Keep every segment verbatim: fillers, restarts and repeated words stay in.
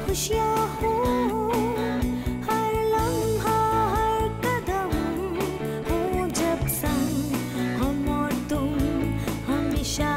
खुशियाँ हो हर लम्हा हर कदम हो जब संग हम और तुम हमेशा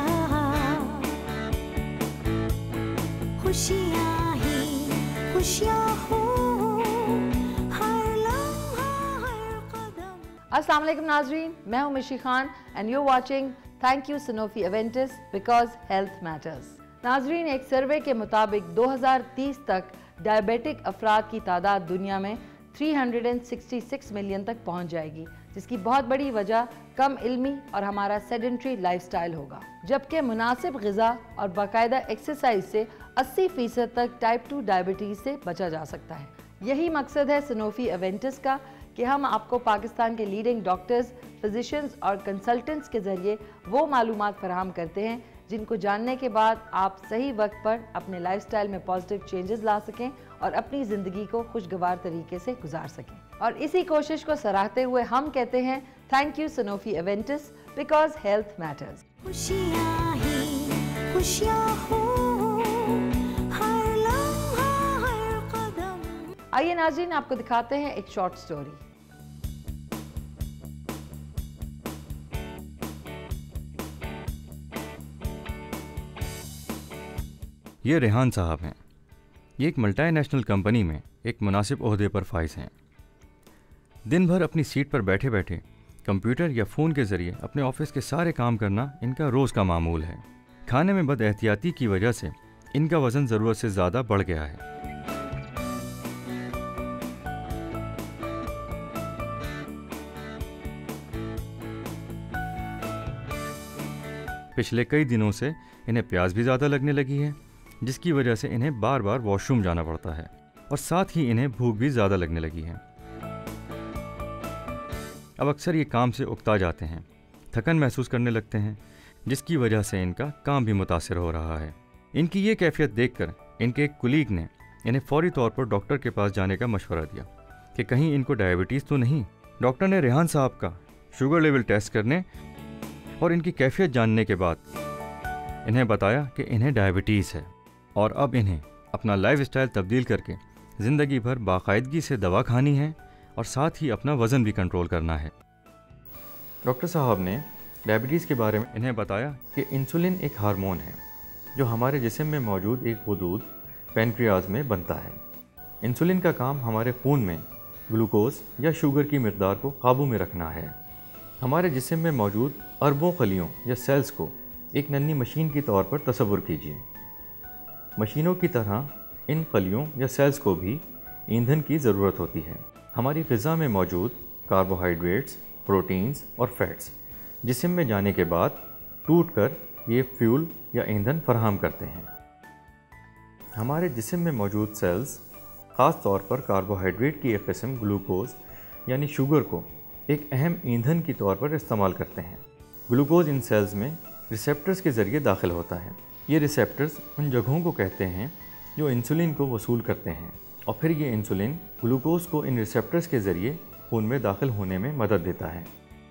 खुशियाँ ही खुशियाँ हो हर लम्हा हर कदम। अस्सलाम वालेकुम नाजरीन, मैं हूं Mishi Khan and you watching thank you Sanofi Aventis because health matters. नाजरीन, एक सर्वे के मुताबिक दो हज़ार तीस तक डायबिटिक अफराद की तादाद दुनिया में तीन सौ छियासठ मिलियन तक पहुंच जाएगी, जिसकी बहुत बड़ी वजह कम इल्मी और हमारा सेडेंट्री लाइफस्टाइल होगा। जबकि मुनासिब ग़िज़ा और बाकायदा एक्सरसाइज से अस्सी फीसद तक टाइप टू डायबिटीज़ से बचा जा सकता है। यही मकसद है सनोफी एवेंटिस का कि हम आपको पाकिस्तान के लीडिंग डॉक्टर्स, फिजिशियंस और कंसल्टेंट्स के ज़रिए वो मालूमात फराहम करते हैं जिनको जानने के बाद आप सही वक्त पर अपने लाइफस्टाइल में पॉजिटिव चेंजेस ला सकें और अपनी ज़िंदगी को खुशगवार तरीके से गुजार सकें। और इसी कोशिश को सराहते हुए हम कहते हैं thank you Sanofi Aventis because health matters. खुशियाँ ही खुशियाँ हो हर लम्हा हर कदम। आइए नाज़रीन, आपको दिखाते हैं एक शॉर्ट स्टोरी। ये रेहान साहब हैं। ये एक मल्टीनेशनल कंपनी में एक मुनासिब ओहदे पर फाइज हैं। दिन भर अपनी सीट पर बैठे बैठे कंप्यूटर या फ़ोन के ज़रिए अपने ऑफिस के सारे काम करना इनका रोज़ का मामूल है। खाने में बदएहतियाती की वजह से इनका वज़न ज़रूरत से ज़्यादा बढ़ गया है। पिछले कई दिनों से इन्हें प्यास भी ज़्यादा लगने लगी है, जिसकी वजह से इन्हें बार बार वॉशरूम जाना पड़ता है और साथ ही इन्हें भूख भी ज़्यादा लगने लगी है। अब अक्सर ये काम से उकता जाते हैं, थकन महसूस करने लगते हैं, जिसकी वजह से इनका काम भी मुतासिर हो रहा है। इनकी ये कैफियत देखकर इनके एक कुलीग ने इन्हें फौरी तौर पर डॉक्टर के पास जाने का मशवरा दिया कि कहीं इनको डायबिटीज़ तो नहीं। डॉक्टर ने रेहान साहब का शुगर लेवल टेस्ट करने और इनकी कैफियत जानने के बाद इन्हें बताया कि इन्हें डायबिटीज़ है और अब इन्हें अपना लाइफस्टाइल तब्दील करके ज़िंदगी भर बाकायदगी से दवा खानी है और साथ ही अपना वज़न भी कंट्रोल करना है। डॉक्टर साहब ने डायबिटीज़ के बारे में इन्हें बताया कि इंसुलिन एक हार्मोन है जो हमारे जिस्म में मौजूद एक गुदूद पैनक्रियाज में बनता है। इंसुलिन का काम हमारे खून में ग्लूकोज या शुगर की मकदार को काबू में रखना है। हमारे जिस्म में मौजूद अरबों खलियों या सेल्स को एक नन्ही मशीन के तौर पर तसव्वुर कीजिए। मशीनों की तरह इन खलियों या सेल्स को भी ईंधन की ज़रूरत होती है। हमारी ग़िज़ा में मौजूद कार्बोहाइड्रेट्स, प्रोटीन्स और फैट्स जिस्म में जाने के बाद टूटकर ये फ्यूल या ईंधन फराहम करते हैं। हमारे जिस्म में मौजूद सेल्स ख़ास तौर पर कार्बोहाइड्रेट की एक किस्म ग्लूकोज यानी शुगर को एक अहम ईंधन के तौर पर इस्तेमाल करते हैं। ग्लूकोज इन सेल्स में रिसेप्टर्स के ज़रिए दाखिल होता है। ये रिसेप्टर्स उन जगहों को कहते हैं जो इंसुलिन को वसूल करते हैं और फिर ये इंसुलिन ग्लूकोज को इन रिसेप्टर्स के ज़रिए खून में दाखिल होने में मदद देता है।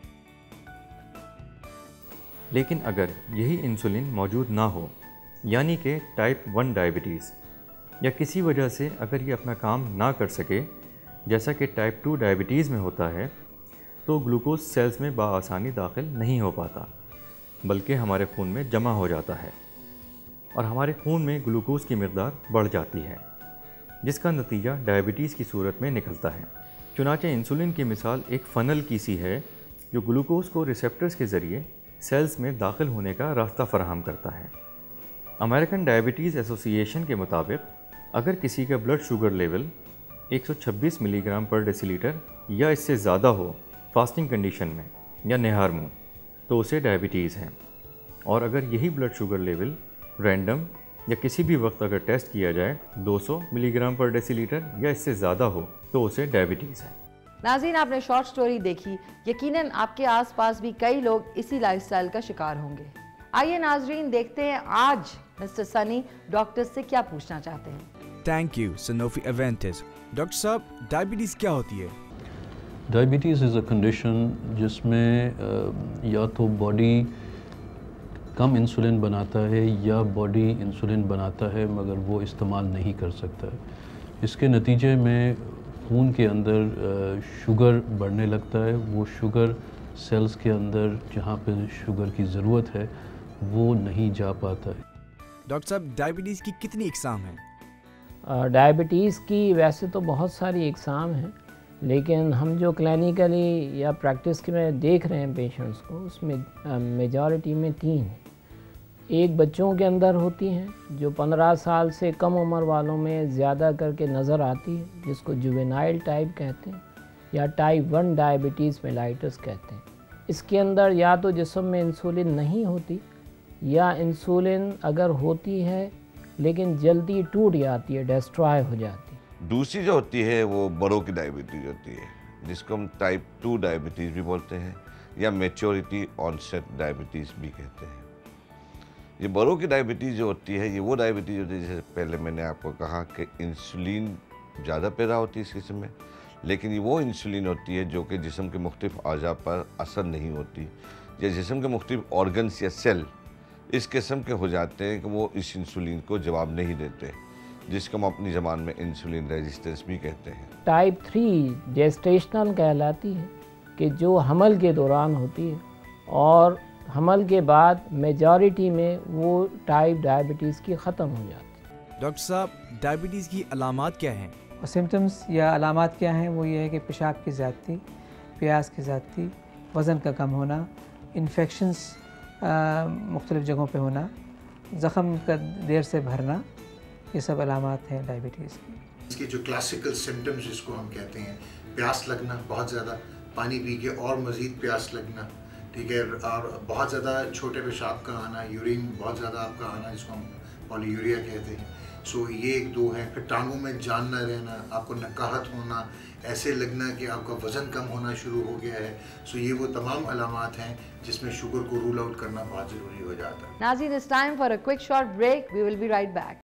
लेकिन अगर यही इंसुलिन मौजूद ना हो, यानी कि टाइप वन डायबिटीज़, या किसी वजह से अगर ये अपना काम ना कर सके जैसा कि टाइप टू डायबिटीज़ में होता है, तो ग्लूकोज सेल्स में बाआसानी दाखिल नहीं हो पाता, बल्कि हमारे खून में जमा हो जाता है और हमारे खून में ग्लूकोज की मकदार बढ़ जाती है, जिसका नतीजा डायबिटीज़ की सूरत में निकलता है। चुनांचे इंसुलिन की मिसाल एक फ़नल की सी है जो ग्लूकोज को रिसेप्टर्स के ज़रिए सेल्स में दाखिल होने का रास्ता फराहम करता है। अमेरिकन डायबिटीज़ एसोसिएशन के मुताबिक अगर किसी का ब्लड शुगर लेवल एक सौ छब्बीस मिलीग्राम पर डेसीलीटर या इससे ज़्यादा हो फास्टिंग कंडीशन में या निहार मुँह, तो उसे डायबिटीज़ है। और अगर यही ब्लड शुगर लेवल रैंडम या किसी भी वक्त अगर टेस्ट किया जाए दो सौ मिलीग्राम पर डेसीलीटर या इससे ज़्यादा हो, तो उसे डायबिटीज़ है। नाज़रीन, आपने शॉर्ट स्टोरी देखी। यकीनन आपके आसपास भी कई लोग इसी लाइफस्टाइल का शिकार होंगे। आइए नाज़रीन, देखते हैं आज मिस्टर सनी डॉक्टर से क्या पूछना चाहते हैं। Thank you Sanofi Aventis. Doctor साहब, डायबिटीज़ क्या होती है? डायबिटीज़ इज़ अ कंडीशन जिसमें या तो बॉडी कम इंसुलिन बनाता है या बॉडी इंसुलिन बनाता है मगर वो इस्तेमाल नहीं कर सकता है। इसके नतीजे में खून के अंदर शुगर बढ़ने लगता है। वो शुगर सेल्स के अंदर जहाँ पे शुगर की ज़रूरत है वो नहीं जा पाता है। डॉक्टर साहब, डायबिटीज़ की कितनी इकसाम हैं? डायबिटीज़ की वैसे तो बहुत सारी इकसाम हैं, लेकिन हम जो क्लिनिकली या प्रैक्टिस के में देख रहे हैं पेशेंट्स को, उसमें मेजॉरिटी में तीन हैं। एक बच्चों के अंदर होती हैं जो पंद्रह साल से कम उम्र वालों में ज़्यादा करके नज़र आती है, जिसको जुवेनाइल टाइप कहते हैं या टाइप वन डायबिटीज़ मेलाइटस कहते हैं। इसके अंदर या तो जिस्म में इंसुलिन नहीं होती या इंसुलिन अगर होती है लेकिन जल्दी टूट जाती है, डिस्ट्रॉय हो जाती है। दूसरी जो होती है वो बड़ों की डायबिटीज़ होती है, जिसको हम टाइप टू डायबिटीज़ भी बोलते हैं या मैच्योरिटी ऑनसेट डायबिटीज़ भी कहते हैं। ये बड़ों की डायबिटीज़ जो होती है, ये वो डायबिटीज़ होती है जैसे पहले मैंने आपको कहा कि इंसुलिन ज़्यादा पैदा होती है इस किस्म में, लेकिन ये वो इंसुलिन होती है जो कि जिस्म के मुख्तलिफ अज़ा पर असर नहीं होती, या जिस्म के मुख्तलिफ ऑर्गन्स या सेल इस किस्म के हो जाते हैं कि वो इस इंसुलिन को जवाब नहीं देते, जिसको हम अपनी ज़बान में इंसुलिन रेजिस्टेंस भी कहते हैं। टाइप थ्री जेस्टेशनल कहलाती है कि जो हमल के दौरान होती है और हमल के बाद मेजॉरिटी में वो टाइप डायबिटीज़ की ख़त्म हो जाती है। डॉक्टर साहब, डायबिटीज़ की अलामात क्या हैं? और सिम्टम्स या अलामात क्या हैं? वो ये है कि पेशाब की ज़्यादती, प्यास की ज़्यादती, वज़न का कम होना, इन्फेक्शंस मुख्तलिफ़ जगहों पे होना, ज़ख़म का देर से भरना, ये सब अलामात हैं डायबिटीज़ की। इसके जो क्लासिकल सिम्टम्स जिसको हम कहते हैं, प्यास लगना, बहुत ज़्यादा पानी पी के और मज़ीद प्यास लगना, ठीक है, और बहुत ज़्यादा छोटे पेशाब का आना, यूरिन बहुत ज़्यादा आपका आना, जिसको हम पॉलीयूरिया कहते हैं। सो ये एक दो हैं। फिर टांगों में जान न रहना, आपको नकाहत होना, ऐसे लगना कि आपका वज़न कम होना शुरू हो गया है। सो ये वो तमाम अलामात हैं जिसमें शुगर को रूल आउट करना बहुत ज़रूरी हो जाता है। Nazreen, it's time for a quick short break. We will be right back.